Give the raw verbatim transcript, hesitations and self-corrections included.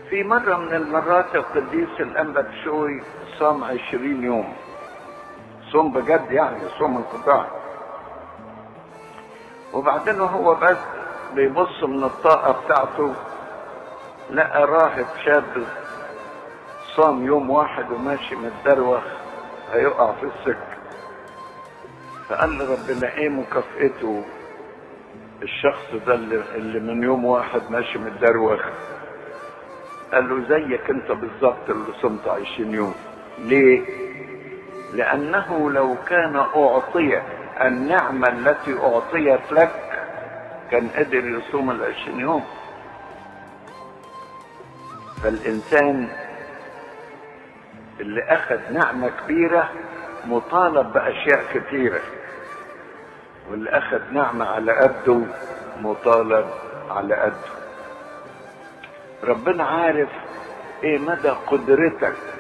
في مرة من المرات القديس الأنبا بشوي صام عشرين يوم، صوم بجد يعني، صوم انقطاعي. وبعدين هو بس بيبص من الطاقة بتاعته لقى راهب شاب صام يوم واحد وماشي متدروخ هيقع في السكة، فقال لربنا ايه مكافئته الشخص ده اللي من يوم واحد ماشي متدروخ؟ قال له زيك انت بالظبط اللي صمت عشرين يوم. ليه؟ لانه لو كان اعطي النعمة التي اعطيت لك كان قدر يصوم العشرين يوم. فالانسان اللي اخذ نعمة كبيرة مطالب باشياء كثيرة، واللي اخذ نعمة على قده مطالب على قده. ربنا عارف ايه مدى قدرتك